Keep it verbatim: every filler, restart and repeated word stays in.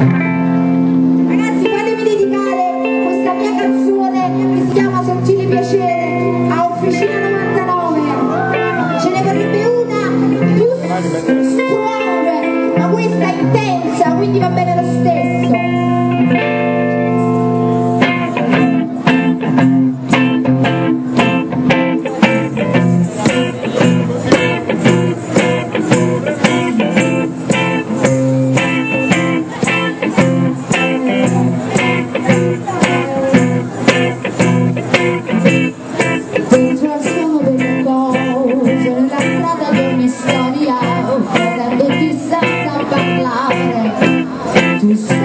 Ragazzi, fatemi dedicare questa mia canzone che si chiama Sottile Piacere a Officina novantanove. Ce ne vorrebbe una più strong, ma questa è intensa, quindi va bene lo stesso. Dentro al suono delle cose, nella strada di ogni storia, vedendoti senza parlare, tu sei